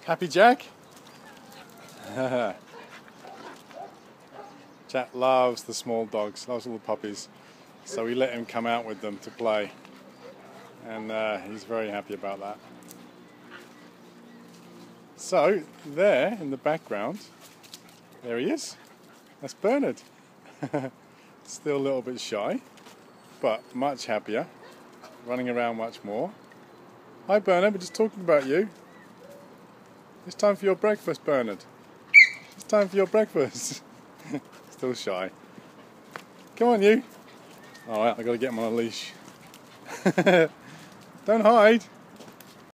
Happy Jack? Jack loves the small dogs, loves all the puppies. So we let him come out with them to play. And he's very happy about that. So, there in the background, there he is. That's Bernard. Still a little bit shy, but much happier. Running around much more. Hi Bernard, we're just talking about you. It's time for your breakfast, Bernard. It's time for your breakfast. Still shy. Come on you. Alright, I've got to get him on a leash. Don't hide.